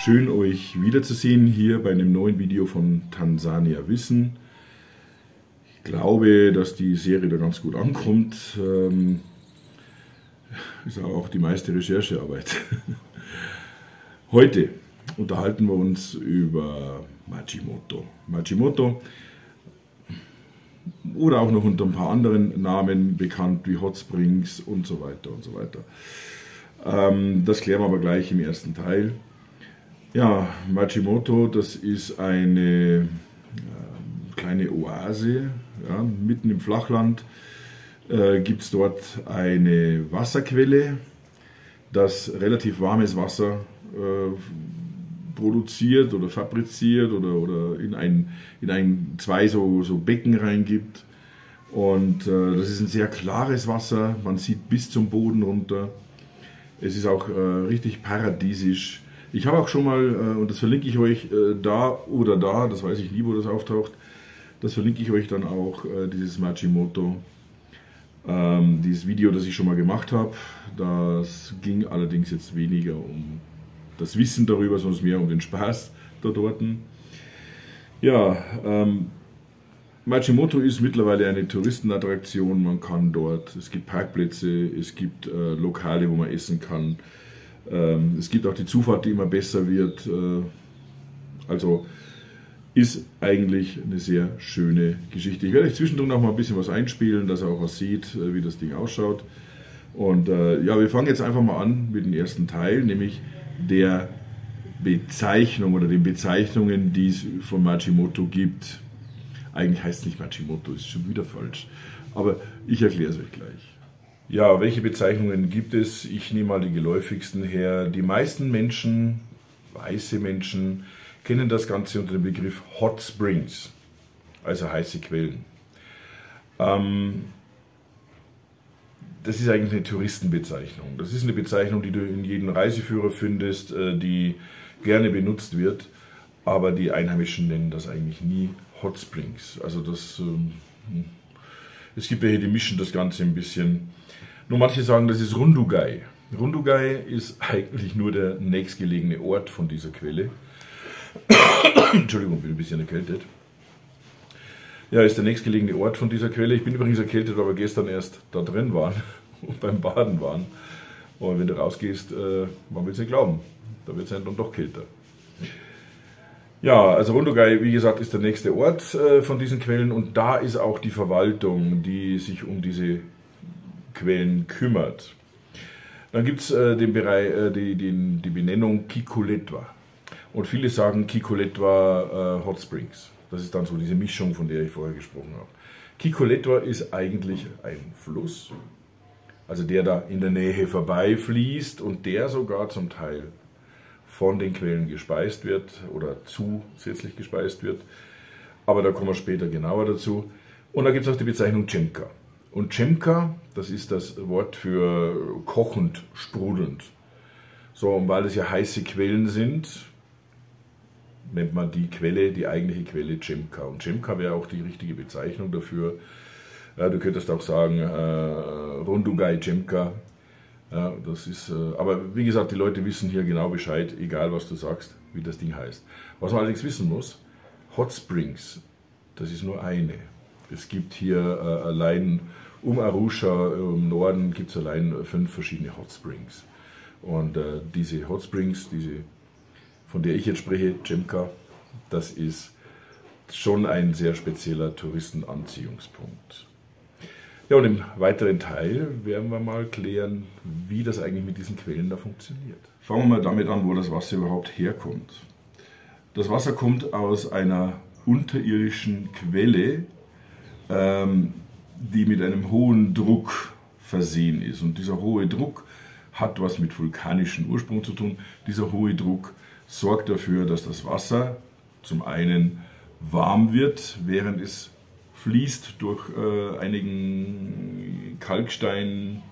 Schön euch wiederzusehen hier bei einem neuen Video von Tansania Wissen. Ich glaube, dass die Serie da ganz gut ankommt. Ist auch die meiste Recherchearbeit. Heute unterhalten wir uns über Majimoto. Majimoto oder auch noch unter ein paar anderen Namen bekannt wie Hot Springs und so weiter und so weiter. Das klären wir aber gleich im ersten Teil. Ja, Majimoto, das ist eine kleine Oase, ja, mitten im Flachland. Gibt es dort eine Wasserquelle, das relativ warmes Wasser produziert oder fabriziert oder in zwei so Becken reingibt. Und das ist ein sehr klares Wasser, man sieht bis zum Boden runter. Es ist auch richtig paradiesisch. Ich habe auch schon mal, und das verlinke ich euch da oder da, das weiß ich nie, wo das auftaucht, das verlinke ich euch dann auch, dieses Majimoto, dieses Video, das ich schon mal gemacht habe. Das ging allerdings jetzt weniger um das Wissen darüber, sondern mehr um den Spaß da dort. Ja, Majimoto ist mittlerweile eine Touristenattraktion, man kann dort, es gibt Parkplätze, es gibt Lokale, wo man essen kann, es gibt auch die Zufahrt, die immer besser wird, also ist eigentlich eine sehr schöne Geschichte. Ich werde euch zwischendrin noch mal ein bisschen was einspielen, dass ihr auch was seht, wie das Ding ausschaut. Und ja, wir fangen jetzt einfach mal an mit dem ersten Teil, nämlich der Bezeichnung oder den Bezeichnungen, die es von Majimoto gibt. Eigentlich heißt es nicht Majimoto, ist schon wieder falsch. Aber ich erkläre es euch gleich. Ja, welche Bezeichnungen gibt es? Ich nehme mal die geläufigsten her. Die meisten Menschen, weiße Menschen, kennen das Ganze unter dem Begriff Hot Springs, also heiße Quellen. Das ist eigentlich eine Touristenbezeichnung. Das ist eine Bezeichnung, die du in jedem Reiseführer findest, die gerne benutzt wird, aber die Einheimischen nennen das eigentlich nie Hot Springs. Also es gibt welche, die mischen das Ganze ein bisschen. Nur manche sagen, das ist Rundugai. Rundugai ist eigentlich nur der nächstgelegene Ort von dieser Quelle. Entschuldigung, bin ein bisschen erkältet. Ja, ist der nächstgelegene Ort von dieser Quelle. Ich bin übrigens erkältet, weil wir gestern erst da drin waren und beim Baden waren. Und wenn du rausgehst, man will es nicht glauben, da wird es dann doch kälter. Ja, also Rundugai, wie gesagt, ist der nächste Ort von diesen Quellen und da ist auch die Verwaltung, die sich um diese Quellen kümmert. Dann gibt es den Bereich, die Benennung Kikuletwa. Und viele sagen Kikuletwa Hot Springs. Das ist dann so diese Mischung, von der ich vorher gesprochen habe. Kikuletwa ist eigentlich ein Fluss, also der da in der Nähe vorbeifließt und der sogar zum Teil von den Quellen gespeist wird oder zusätzlich gespeist wird. Aber da kommen wir später genauer dazu. Und da gibt es auch die Bezeichnung Chemka. Und Chemka, das ist das Wort für kochend, sprudelnd. So, und weil es ja heiße Quellen sind, nennt man die Quelle, die eigentliche Quelle Chemka. Und Chemka wäre auch die richtige Bezeichnung dafür. Ja, du könntest auch sagen Rundugai Chemka. Ja, das ist, aber wie gesagt, die Leute wissen hier genau Bescheid, egal was du sagst, wie das Ding heißt. Was man allerdings wissen muss, Hot Springs, das ist nur eine. Es gibt hier allein um Arusha im Norden gibt es allein 5 verschiedene Hot Springs. Und diese Hot Springs, von der ich jetzt spreche, Chemka, das ist schon ein sehr spezieller Touristenanziehungspunkt. Ja, und im weiteren Teil werden wir mal klären, wie das eigentlich mit diesen Quellen da funktioniert. Fangen wir mal damit an, wo das Wasser überhaupt herkommt. Das Wasser kommt aus einer unterirdischen Quelle, die mit einem hohen Druck versehen ist. Und dieser hohe Druck hat was mit vulkanischem Ursprung zu tun. Dieser hohe Druck sorgt dafür, dass das Wasser zum einen warm wird, während es fließt durch einigen Kalksteinfilter,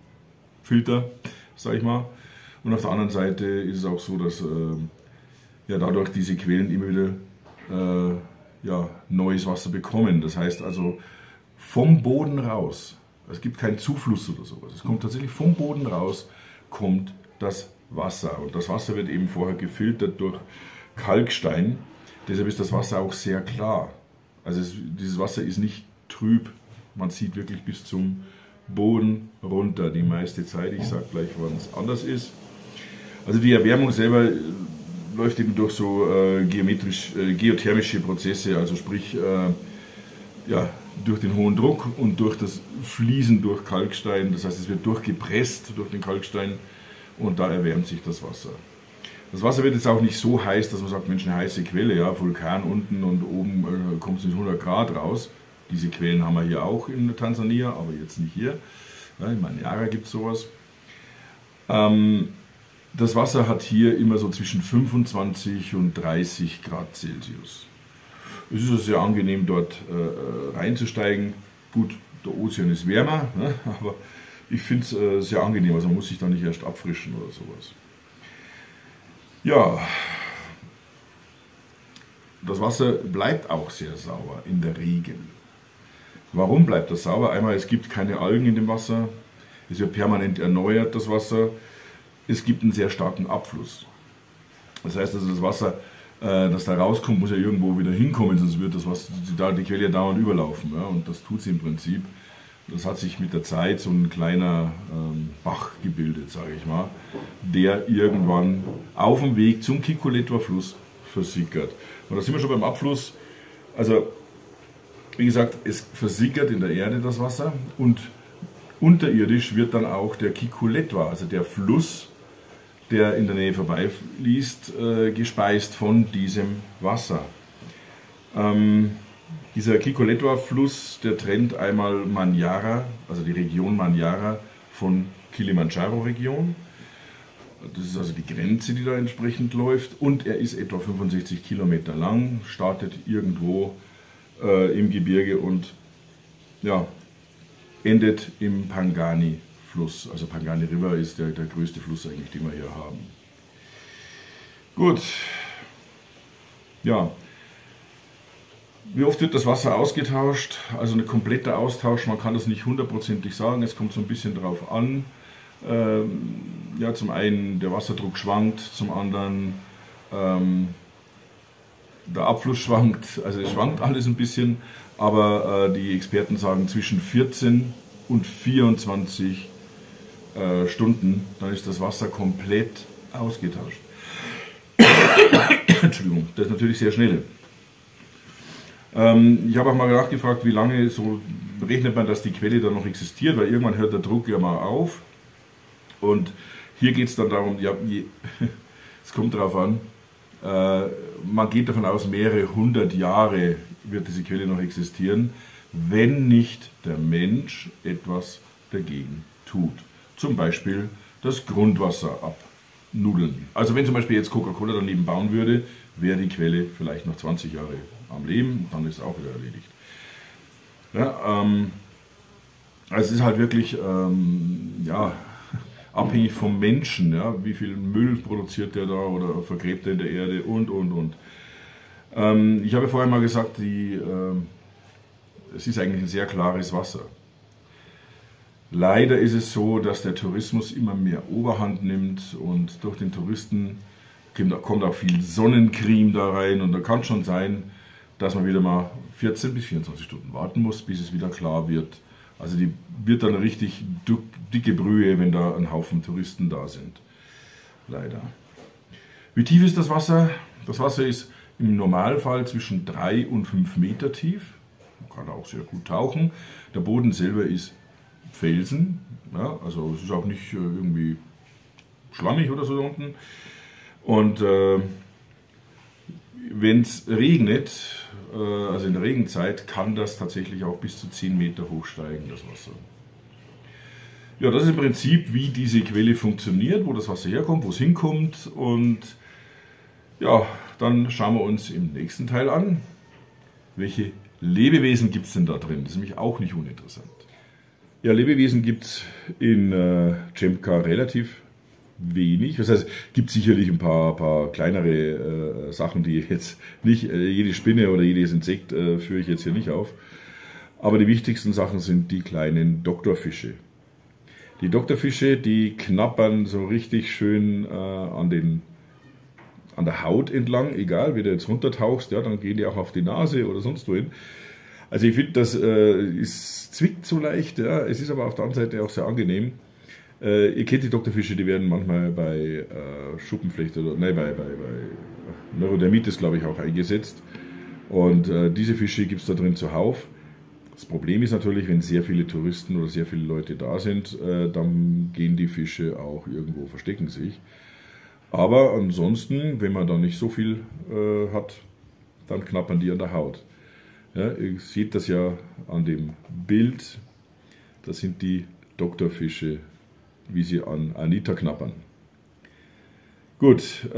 sag ich mal. Und auf der anderen Seite ist es auch so, dass ja, dadurch diese Quellen immer wieder neues Wasser bekommen. Das heißt also vom Boden raus, es gibt keinen Zufluss oder sowas, es kommt tatsächlich vom Boden raus, kommt das Wasser. Und das Wasser wird eben vorher gefiltert durch Kalkstein. Deshalb ist das Wasser auch sehr klar. Also dieses Wasser ist nicht trüb. Man sieht wirklich bis zum Boden runter die meiste Zeit. Ich sage gleich, wann es anders ist. Also die Erwärmung selber läuft eben durch so geothermische Prozesse, also sprich ja, durch den hohen Druck und durch das Fließen durch Kalkstein. Das heißt, es wird durchgepresst durch den Kalkstein und da erwärmt sich das Wasser. Das Wasser wird jetzt auch nicht so heiß, dass man sagt, Mensch, eine heiße Quelle, ja, Vulkan unten und oben kommt es mit 100 Grad raus. Diese Quellen haben wir hier auch in Tansania, aber jetzt nicht hier. Ja, in Manyara gibt es sowas. Das Wasser hat hier immer so zwischen 25 und 30 Grad Celsius. Es ist also sehr angenehm, dort reinzusteigen. Gut, der Ozean ist wärmer, ne, aber ich finde es sehr angenehm, also man muss sich da nicht erst abfrischen oder sowas. Ja, das Wasser bleibt auch sehr sauber in der Regel. Warum bleibt das sauber? Einmal, es gibt keine Algen in dem Wasser, es wird permanent erneuert, das Wasser. Es gibt einen sehr starken Abfluss. Das heißt also, das Wasser, das da rauskommt, muss ja irgendwo wieder hinkommen, sonst wird die Quelle ja dauernd überlaufen. Ja? Und das tut sie im Prinzip. Das hat sich mit der Zeit so ein kleiner Bach gebildet, sage ich mal, der irgendwann auf dem Weg zum Kikuletwa-Fluss versickert. Und da sind wir schon beim Abfluss. Also, wie gesagt, es versickert in der Erde das Wasser und unterirdisch wird dann auch der Kikuletwa, also der Fluss, der in der Nähe vorbeifließt, gespeist von diesem Wasser. Dieser Kikuletwa-Fluss, der trennt einmal Manyara, also die Region Manyara, von Kilimanjaro-Region. Das ist also die Grenze, die da entsprechend läuft. Und er ist etwa 65 Kilometer lang, startet irgendwo im Gebirge und ja, endet im Pangani-Fluss. Also Pangani River ist der größte Fluss eigentlich, den wir hier haben. Gut. Ja. Wie oft wird das Wasser ausgetauscht? Also ein kompletter Austausch, man kann das nicht hundertprozentig sagen, es kommt so ein bisschen drauf an. Ja, zum einen der Wasserdruck schwankt, zum anderen der Abfluss schwankt, also es schwankt alles ein bisschen, aber die Experten sagen zwischen 14 und 24 Stunden, dann ist das Wasser komplett ausgetauscht. Entschuldigung, das ist natürlich sehr schnell. Ich habe auch mal nachgefragt, wie lange so rechnet man, dass die Quelle dann noch existiert, weil irgendwann hört der Druck ja mal auf. Und hier geht es dann darum, ja, es kommt darauf an, man geht davon aus, mehrere hundert Jahre wird diese Quelle noch existieren, wenn nicht der Mensch etwas dagegen tut. Zum Beispiel das Grundwasser abnudeln. Also wenn zum Beispiel jetzt Coca-Cola daneben bauen würde, wäre die Quelle vielleicht noch 20 Jahre am Leben, dann ist es auch wieder erledigt. Ja, also es ist halt wirklich ja, abhängig vom Menschen, ja, wie viel Müll produziert der da oder vergräbt er in der Erde und. Ich habe vorher mal gesagt, es ist eigentlich ein sehr klares Wasser. Leider ist es so, dass der Tourismus immer mehr Oberhand nimmt und durch den Touristen kommt auch viel Sonnencreme da rein und da kann schon sein, dass man wieder mal 14 bis 24 Stunden warten muss, bis es wieder klar wird. Also die wird dann richtig dicke Brühe, wenn da ein Haufen Touristen da sind. Leider. Wie tief ist das Wasser? Das Wasser ist im Normalfall zwischen 3 und 5 Meter tief. Man kann auch sehr gut tauchen. Der Boden selber ist Felsen. Ja, also es ist auch nicht irgendwie schlammig oder so da unten. Und wenn es regnet, also in der Regenzeit, kann das tatsächlich auch bis zu 10 Meter hochsteigen, das Wasser. Ja, das ist im Prinzip, wie diese Quelle funktioniert, wo das Wasser herkommt, wo es hinkommt. Und ja, dann schauen wir uns im nächsten Teil an, welche Lebewesen gibt es denn da drin. Das ist nämlich auch nicht uninteressant. Ja, Lebewesen gibt es in Cemka relativ wenig. Das heißt, es gibt sicherlich ein paar kleinere Sachen, die jetzt nicht, jede Spinne oder jedes Insekt führe ich jetzt hier nicht auf. Aber die wichtigsten Sachen sind die kleinen Doktorfische. Die Doktorfische, die knabbern so richtig schön an der Haut entlang, egal, wenn du jetzt runtertauchst, ja, dann gehen die auch auf die Nase oder sonst wohin. Also ich finde, das zwickt so leicht, ja, es ist aber auf der anderen Seite auch sehr angenehm. Ihr kennt die Doktorfische, die werden manchmal bei Schuppenflecht oder nein, bei Neurodermitis, glaube ich, auch eingesetzt. Und diese Fische gibt es da drin zuhauf. Das Problem ist natürlich, wenn sehr viele Touristen oder sehr viele Leute da sind, dann gehen die Fische auch irgendwo, verstecken sich. Aber ansonsten, wenn man da nicht so viel hat, dann knabbern die an der Haut. Ja, ihr seht das ja an dem Bild, das sind die Doktorfische, wie sie an Anita knabbern. Gut,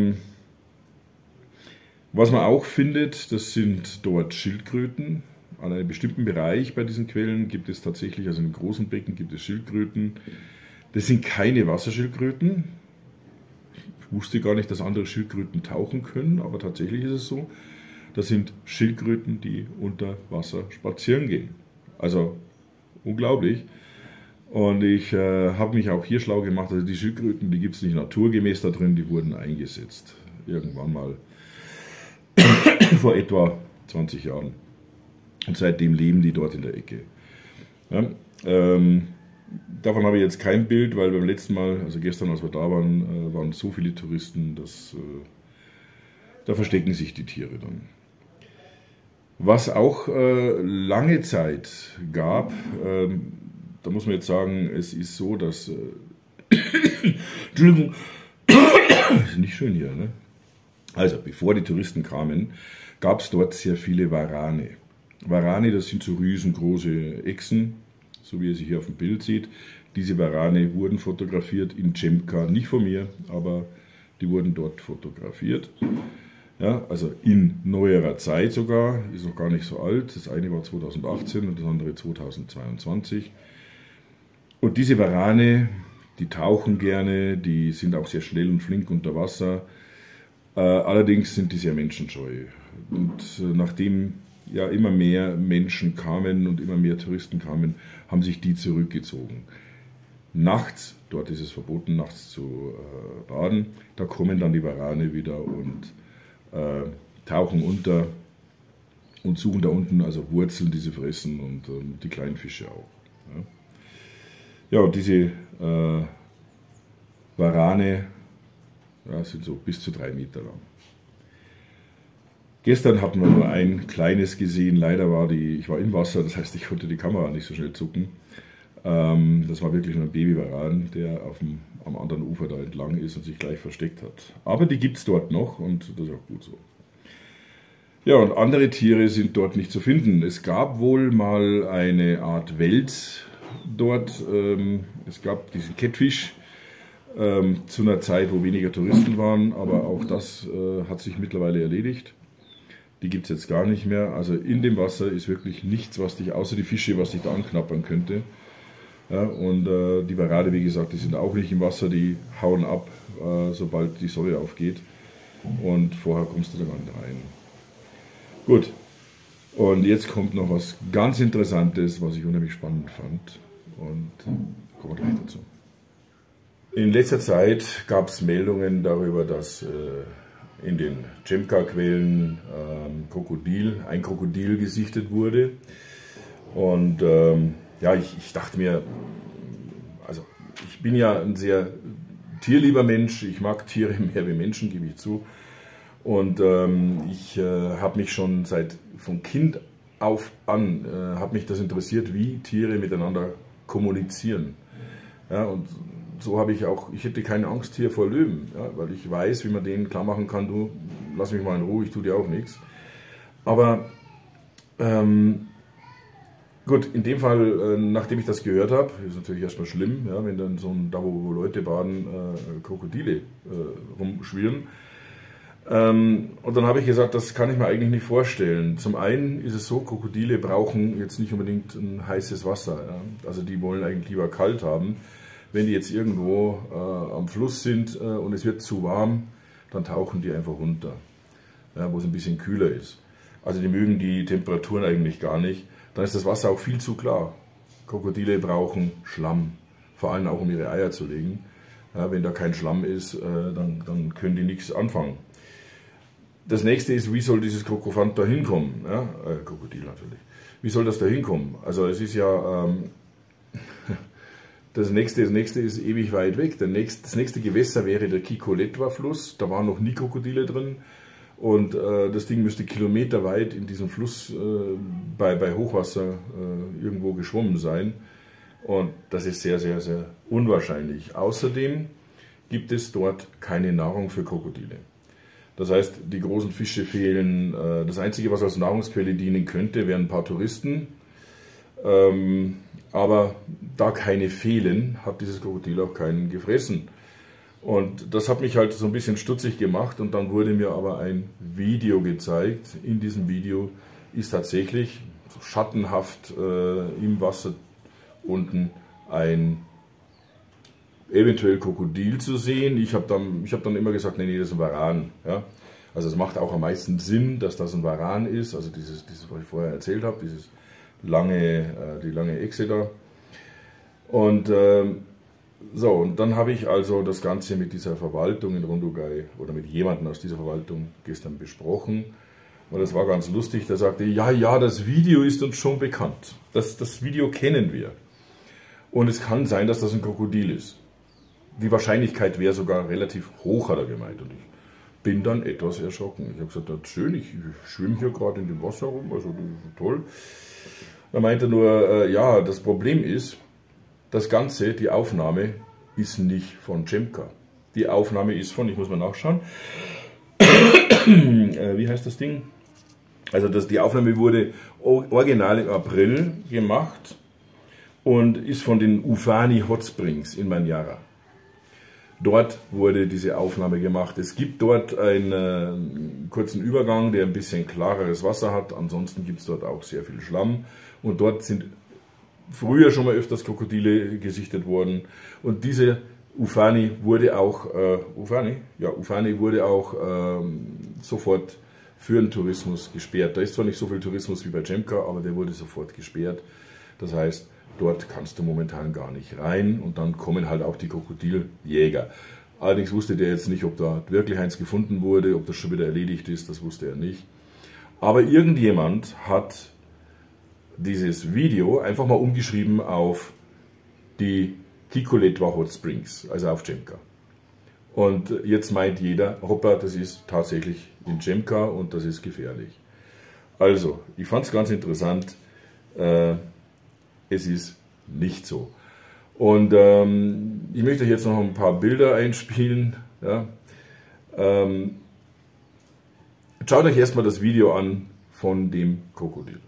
was man auch findet, das sind dort Schildkröten. An einem bestimmten Bereich bei diesen Quellen gibt es tatsächlich, also in großen Becken gibt es Schildkröten. Das sind keine Wasserschildkröten. Ich wusste gar nicht, dass andere Schildkröten tauchen können, aber tatsächlich ist es so. Das sind Schildkröten, die unter Wasser spazieren gehen. Also unglaublich. Und ich habe mich auch hier schlau gemacht, also die Schildkröten, die gibt es nicht naturgemäß da drin, die wurden eingesetzt. Irgendwann mal vor etwa 20 Jahren. Und seitdem leben die dort in der Ecke. Ja, davon habe ich jetzt kein Bild, weil beim letzten Mal, also gestern, als wir da waren, waren so viele Touristen, dass da verstecken sich die Tiere dann. Was auch lange Zeit gab, da muss man jetzt sagen, es ist so, dass Entschuldigung, ist nicht schön hier, ne? Also, bevor die Touristen kamen, gab es dort sehr viele Warane. Warane, das sind so riesengroße Echsen, so wie ihr sie hier auf dem Bild seht. Diese Warane wurden fotografiert in Čemka, nicht von mir, aber die wurden dort fotografiert. Ja, also in neuerer Zeit sogar, ist noch gar nicht so alt. Das eine war 2018 und das andere 2022. Und diese Warane, die tauchen gerne, die sind auch sehr schnell und flink unter Wasser. Allerdings sind die sehr menschenscheu. Und nachdem ja immer mehr Menschen kamen und immer mehr Touristen kamen, haben sich die zurückgezogen. Nachts, dort ist es verboten, nachts zu baden, da kommen dann die Warane wieder und tauchen unter und suchen da unten also Wurzeln, die sie fressen und die kleinen Fische auch. Ja, und diese Warane sind so bis zu 3 Meter lang. Gestern hatten wir nur ein kleines gesehen, leider ich war im Wasser, das heißt, ich konnte die Kamera nicht so schnell zucken. Das war wirklich nur ein Babywaran, der am anderen Ufer da entlang ist und sich gleich versteckt hat. Aber die gibt es dort noch und das ist auch gut so. Ja, und andere Tiere sind dort nicht zu finden. Es gab wohl mal eine Art Wels dort. Es gab diesen Kettfisch zu einer Zeit, wo weniger Touristen waren, aber auch das hat sich mittlerweile erledigt. Die gibt es jetzt gar nicht mehr. Also in dem Wasser ist wirklich nichts, außer die Fische, was dich da anknabbern könnte. Ja, und die Warane, wie gesagt, die sind auch nicht im Wasser, die hauen ab, sobald die Sonne aufgeht. Und vorher kommst du da gar nicht rein. Gut, und jetzt kommt noch was ganz Interessantes, was ich unheimlich spannend fand. Und kommen wir gleich dazu. In letzter Zeit gab es Meldungen darüber, dass in den Čemka-Quellen ein Krokodil gesichtet wurde. Und ja, ich dachte mir, also ich bin ja ein sehr tierlieber Mensch, ich mag Tiere mehr wie Menschen, gebe ich zu. Und ich habe mich schon von Kind auf an, hat mich das interessiert, wie Tiere miteinander kommunizieren. Ja, und so habe ich hätte keine Angst hier vor Löwen, ja, weil ich weiß, wie man denen klar machen kann, du, lass mich mal in Ruhe, ich tue dir auch nichts. Aber gut, in dem Fall, nachdem ich das gehört habe, ist natürlich erstmal schlimm, ja, wenn dann da wo Leute baden, Krokodile rumschwirren. Und dann habe ich gesagt, das kann ich mir eigentlich nicht vorstellen. Zum einen ist es so, Krokodile brauchen jetzt nicht unbedingt ein heißes Wasser. Ja. Also die wollen eigentlich lieber kalt haben. Wenn die jetzt irgendwo am Fluss sind und es wird zu warm, dann tauchen die einfach runter, ja, wo es ein bisschen kühler ist. Also die mögen die Temperaturen eigentlich gar nicht. Dann ist das Wasser auch viel zu klar. Krokodile brauchen Schlamm, vor allem auch um ihre Eier zu legen. Ja, wenn da kein Schlamm ist, dann können die nichts anfangen. Das nächste ist, wie soll dieses Krokophant da hinkommen? Ja, Krokodil natürlich. Wie soll das da hinkommen? Also es ist ja, das nächste ist ewig weit weg. Das nächste Gewässer wäre der Kikoletwa-Fluss, da waren noch nie Krokodile drin. Und das Ding müsste kilometerweit in diesem Fluss bei Hochwasser irgendwo geschwommen sein. Und das ist sehr, sehr, sehr unwahrscheinlich. Außerdem gibt es dort keine Nahrung für Krokodile. Das heißt, die großen Fische fehlen. Das Einzige, was als Nahrungsquelle dienen könnte, wären ein paar Touristen. Aber da keine fehlen, hat dieses Krokodil auch keinen gefressen. Und das hat mich halt so ein bisschen stutzig gemacht und dann wurde mir aber ein Video gezeigt. In diesem Video ist tatsächlich so schattenhaft im Wasser unten ein eventuell Krokodil zu sehen. Ich hab dann immer gesagt, nee, das ist ein Varan. Ja? Also es macht auch am meisten Sinn, dass das ein Varan ist, also dieses was ich vorher erzählt habe, die lange Echse da. Und so, und dann habe ich also das Ganze mit dieser Verwaltung in Rundugai oder mit jemandem aus dieser Verwaltung gestern besprochen. Und das war ganz lustig, der sagte, ja, das Video ist uns schon bekannt. Das Video kennen wir. Und es kann sein, dass das ein Krokodil ist. Die Wahrscheinlichkeit wäre sogar relativ hoch, hat er gemeint. Und ich bin dann etwas erschrocken. Ich habe gesagt, das ist schön, ich schwimme hier gerade in dem Wasser rum, also das ist toll. Er meinte nur, ja, das Problem ist, das Ganze, die Aufnahme, ist nicht von Cemka. Die Aufnahme ist von, ich muss mal nachschauen, wie heißt das Ding? Also die Aufnahme wurde original im April gemacht und ist von den Ufani Hot Springs in Manyara. Dort wurde diese Aufnahme gemacht. Es gibt dort einen kurzen Übergang, der ein bisschen klareres Wasser hat. Ansonsten gibt es dort auch sehr viel Schlamm. Und dort sind früher schon mal öfters Krokodile gesichtet worden. Und diese Ufani wurde auch, sofort für den Tourismus gesperrt. Da ist zwar nicht so viel Tourismus wie bei Cemka, aber der wurde sofort gesperrt. Das heißt, dort kannst du momentan gar nicht rein und dann kommen halt auch die Krokodiljäger. Allerdings wusste der jetzt nicht, ob da wirklich eins gefunden wurde, ob das schon wieder erledigt ist, das wusste er nicht. Aber irgendjemand hat dieses Video einfach mal umgeschrieben auf die Kikoletwa Hot Springs, also auf Cemka. Und jetzt meint jeder, hoppla, das ist tatsächlich in Cemka und das ist gefährlich. Also, ich fand es ganz interessant. Es ist nicht so. Und ich möchte euch jetzt noch ein paar Bilder einspielen. Ja. Schaut euch erstmal das Video an von dem Krokodil.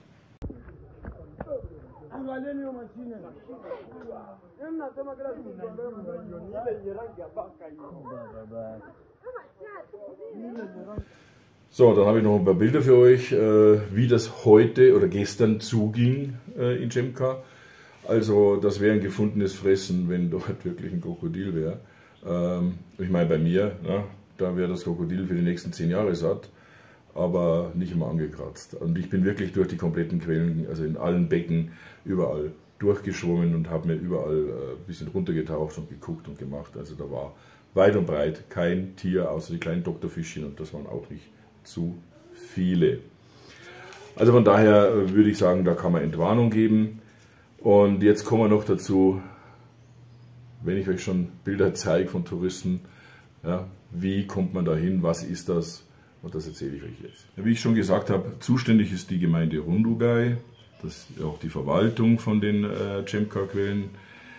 So, dann habe ich noch ein paar Bilder für euch, wie das heute oder gestern zuging in Cemka. Also das wäre ein gefundenes Fressen, wenn dort wirklich ein Krokodil wäre. Ich meine, bei mir, ja, da wäre das Krokodil für die nächsten 10 Jahre satt, aber nicht immer angekratzt. Und ich bin wirklich durch die kompletten Quellen, also in allen Becken, überall durchgeschwommen und habe mir überall ein bisschen runtergetaucht und geguckt und gemacht. Also da war weit und breit kein Tier, außer die kleinen Doktorfischchen, und das waren auch nicht zu viele. Also von daher würde ich sagen, da kann man Entwarnung geben. Und jetzt kommen wir noch dazu, wenn ich euch schon Bilder zeige von Touristen, ja, wie kommt man da hin, was ist das, und das erzähle ich euch jetzt. Wie ich schon gesagt habe, zuständig ist die Gemeinde Rundugai, das ist auch die Verwaltung von den Cemka-Quellen.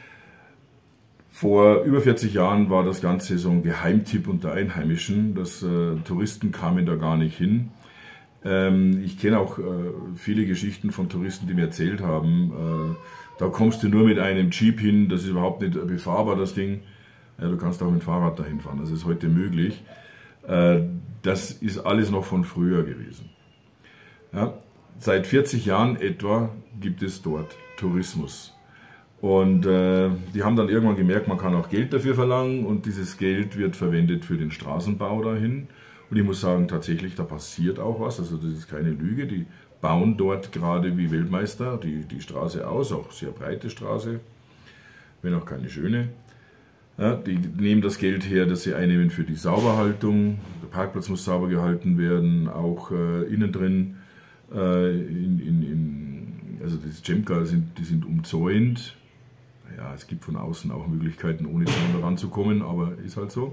Vor über 40 Jahren war das Ganze so ein Geheimtipp unter Einheimischen, dass Touristen kamen da gar nicht hin. Ich kenne auch viele Geschichten von Touristen, die mir erzählt haben, da kommst du nur mit einem Jeep hin, das ist überhaupt nicht befahrbar, das Ding. Ja, du kannst auch mit dem Fahrrad dahin fahren, das ist heute möglich. Das ist alles noch von früher gewesen. Ja, seit 40 Jahren etwa gibt es dort Tourismus. Und die haben dann irgendwann gemerkt, man kann auch Geld dafür verlangen, und dieses Geld wird verwendet für den Straßenbau dahin. Und ich muss sagen, tatsächlich, da passiert auch was, also das ist keine Lüge, die bauen dort gerade wie Weltmeister die Straße aus, auch sehr breite Straße. wenn auch keine schöne. Ja, die nehmen das Geld her, das sie einnehmen für die Sauberhaltung. Der Parkplatz muss sauber gehalten werden, auch innen drin. Also das Cemka, die sind umzäunt. Ja, es gibt von außen auch Möglichkeiten, ohne Zaun ranzukommen, aber ist halt so.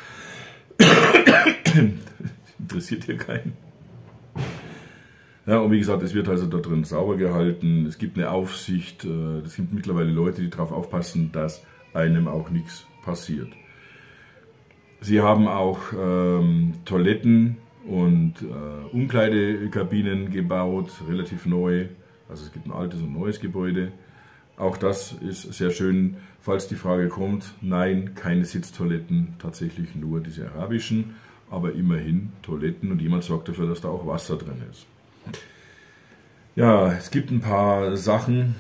Interessiert hier keinen. Ja, und wie gesagt, es wird also da drin sauber gehalten. Es gibt eine Aufsicht. Es gibt mittlerweile Leute, die darauf aufpassen, dass einem auch nichts passiert. Sie haben auch Toiletten und Umkleidekabinen gebaut, relativ neu. Also es gibt ein altes und neues Gebäude. Auch das ist sehr schön, falls die Frage kommt. Nein, keine Sitztoiletten, tatsächlich nur diese arabischen, aber immerhin Toiletten und jemand sorgt dafür, dass da auch Wasser drin ist. Ja, es gibt ein paar Sachen,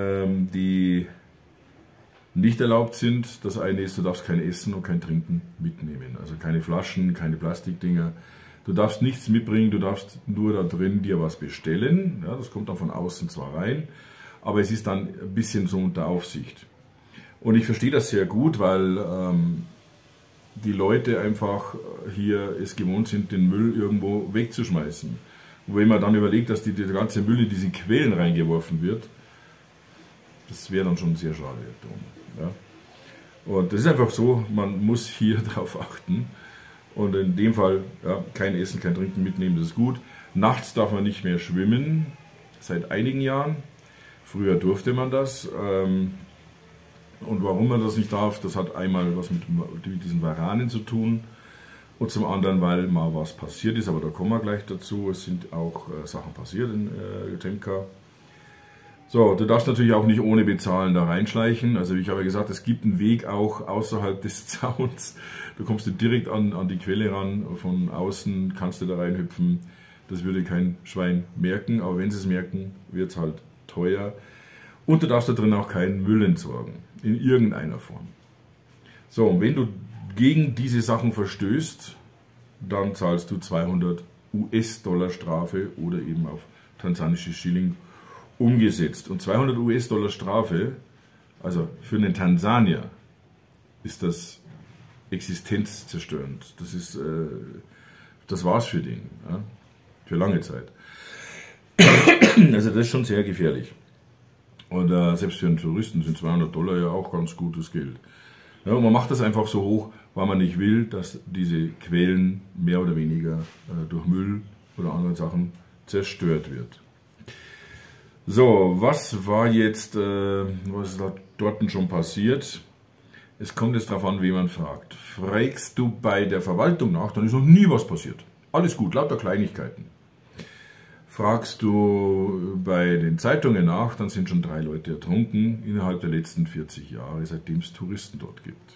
die nicht erlaubt sind. Das eine ist, du darfst kein Essen und kein Trinken mitnehmen. Also keine Flaschen, keine Plastikdinger. Du darfst nichts mitbringen, du darfst nur da drin dir was bestellen. Ja, das kommt dann von außen zwar rein, aber es ist dann ein bisschen so unter Aufsicht. Und ich verstehe das sehr gut, weil die Leute einfach hier es gewohnt sind, den Müll irgendwo wegzuschmeißen. Und wenn man dann überlegt, dass der ganze Müll in diese Quellen reingeworfen wird, das wäre dann schon sehr schade. Ja. Und das ist einfach so, man muss hier darauf achten. Und in dem Fall, ja, kein Essen, kein Trinken mitnehmen, das ist gut. Nachts darf man nicht mehr schwimmen, seit einigen Jahren. Früher durfte man das. Und warum man das nicht darf, das hat einmal was mit diesen Waranen zu tun. Und zum anderen, weil mal was passiert ist, aber da kommen wir gleich dazu. Es sind auch Sachen passiert in Cemka. So, du darfst natürlich auch nicht ohne Bezahlen da reinschleichen. Also ich habe ja gesagt, es gibt einen Weg auch außerhalb des Zauns. Du kommst direkt an die Quelle ran, von außen kannst du da reinhüpfen. Das würde kein Schwein merken, aber wenn sie es merken, wird es halt teuer. Und du darfst da drin auch keinen Müll entsorgen, in irgendeiner Form. So, und wenn du gegen diese Sachen verstößt, dann zahlst du 200 US-Dollar Strafe oder eben auf tansanische Schilling umgesetzt. Und 200 US-Dollar Strafe, also für einen Tansanier, ist das existenzzerstörend. Das war's für den, ja, für lange Zeit. Also das ist schon sehr gefährlich. Und selbst für einen Touristen sind 200 Dollar ja auch ganz gutes Geld. Ja, und man macht das einfach so hoch, weil man nicht will, dass diese Quellen mehr oder weniger durch Müll oder andere Sachen zerstört wird. So, was war jetzt, was ist da dort schon passiert? Es kommt jetzt darauf an, wen man fragt. Fragst du bei der Verwaltung nach, dann ist noch nie was passiert. Alles gut, lauter Kleinigkeiten. Fragst du bei den Zeitungen nach, dann sind schon 3 Leute ertrunken innerhalb der letzten 40 Jahre, seitdem es Touristen dort gibt.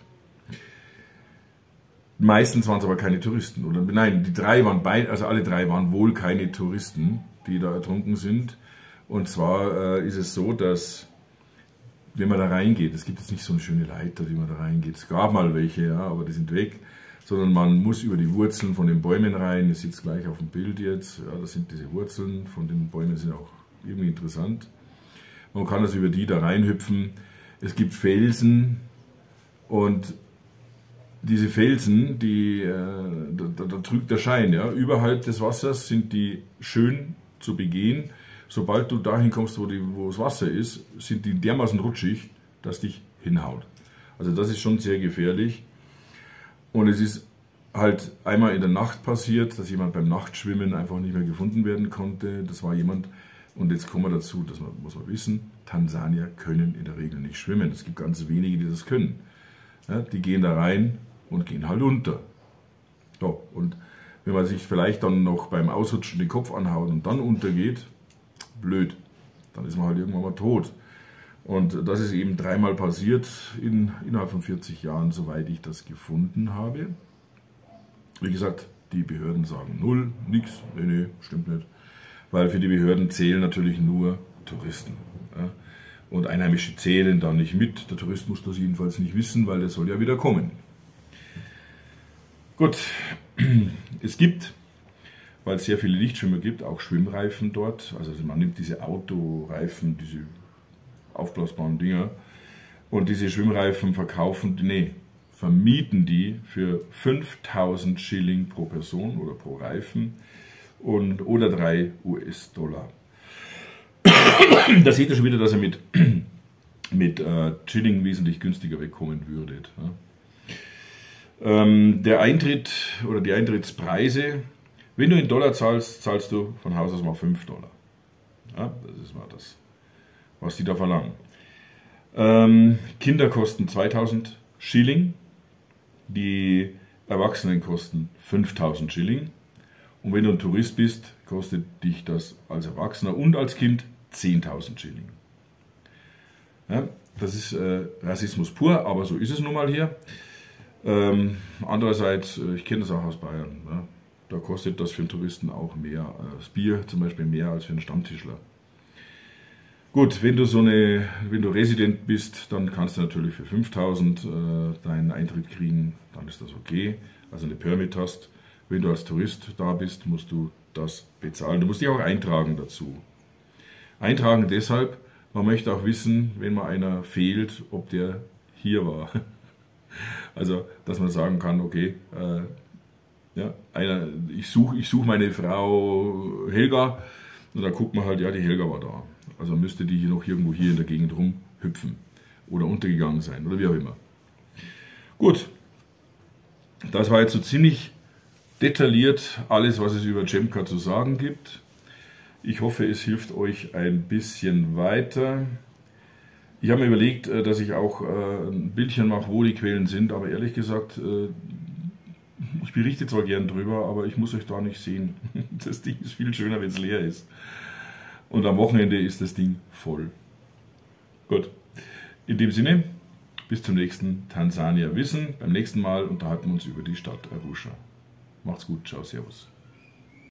Meistens waren es aber keine Touristen. Oder nein, die 3 waren also alle 3 waren wohl keine Touristen, die da ertrunken sind. Und zwar ist es so, dass wenn man da reingeht, es gibt jetzt nicht so eine schöne Leiter, die man da reingeht. Es gab mal welche, ja, aber die sind weg. Sondern man muss über die Wurzeln von den Bäumen rein. Ihr seht es gleich auf dem Bild jetzt. Ja, das sind diese Wurzeln von den Bäumen, sind auch irgendwie interessant. Man kann also über die da reinhüpfen. Es gibt Felsen und diese Felsen, da trügt der Schein. Ja. Überhalb des Wassers sind die schön zu begehen. Sobald du dahin kommst, wo das Wasser ist, sind die dermaßen rutschig, dass dich hinhaut. Also das ist schon sehr gefährlich. Und es ist halt einmal in der Nacht passiert, dass jemand beim Nachtschwimmen einfach nicht mehr gefunden werden konnte. Das war jemand, und jetzt kommen wir dazu, das muss man wissen, Tansanier können in der Regel nicht schwimmen. Es gibt ganz wenige, die das können. Ja, die gehen da rein und gehen halt unter. So, und wenn man sich vielleicht dann noch beim Ausrutschen den Kopf anhaut und dann untergeht, blöd, dann ist man halt irgendwann mal tot. Und das ist eben 3-mal passiert innerhalb von 40 Jahren, soweit ich das gefunden habe. Wie gesagt, die Behörden sagen 0, nix, nee, stimmt nicht. Weil für die Behörden zählen natürlich nur Touristen. Ja? Und Einheimische zählen da nicht mit. Der Tourist muss das jedenfalls nicht wissen, weil der soll ja wieder kommen. Gut, es gibt, weil es sehr viele Lichtschwimmer gibt, auch Schwimmreifen dort. Also man nimmt diese Autoreifen, diese aufblasbaren Dinger, Und diese Schwimmreifen vermieten die für 5000 Schilling pro Person oder pro Reifen oder 3 US-Dollar. Da seht ihr schon wieder, dass ihr mit Schilling wesentlich günstiger wegkommen würdet. Der Eintritt oder die Eintrittspreise, wenn du in Dollar zahlst, zahlst du von Haus aus mal 5 Dollar. Ja, das ist mal das, was die da verlangen. Kinder kosten 2000 Schilling, die Erwachsenen kosten 5000 Schilling. Und wenn du ein Tourist bist, kostet dich das als Erwachsener und als Kind 10.000 Schilling. Ja, das ist Rassismus pur, aber so ist es nun mal hier. Andererseits, ich kenne das auch aus Bayern, ja, da kostet das für einen Touristen auch mehr. Das Bier zum Beispiel mehr als für einen Stammtischler. Gut, wenn du Resident bist, dann kannst du natürlich für 5000 deinen Eintritt kriegen, dann ist das okay, also eine Permit hast. Wenn du als Tourist da bist, musst du das bezahlen. Du musst dich auch eintragen dazu. Eintragen deshalb, man möchte auch wissen, wenn mal einer fehlt, ob der hier war. Also, dass man sagen kann, okay, ja, ich such meine Frau Helga, und dann guckt man halt, ja, die Helga war da. Also müsste die hier noch irgendwo hier in der Gegend rumhüpfen oder untergegangen sein oder wie auch immer. Gut, das war jetzt so ziemlich detailliert alles, was es über Cemka zu sagen gibt. Ich hoffe, es hilft euch ein bisschen weiter. Ich habe mir überlegt, dass ich auch ein Bildchen mache, wo die Quellen sind, aber ehrlich gesagt, ich berichte zwar gern drüber, aber ich muss euch da nicht sehen. Das Ding ist viel schöner, wenn es leer ist. Und am Wochenende ist das Ding voll. Gut, in dem Sinne, bis zum nächsten Tansania Wissen. Beim nächsten Mal unterhalten wir uns über die Stadt Arusha. Macht's gut, ciao, servus.